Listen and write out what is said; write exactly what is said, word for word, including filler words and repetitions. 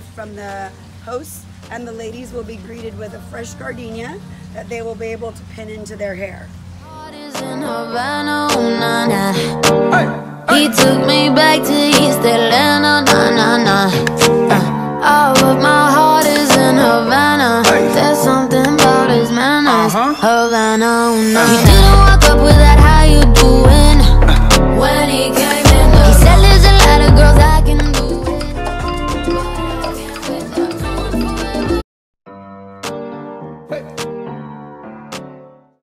gift from the hosts, and the ladies will be greeted with a fresh gardenia that they will be able to pin into their hair. He took me back to East Atlanta, nah, nah, nah. Uh, oh, but my heart is in Havana. There's something about his manners, Havana, oh, nah.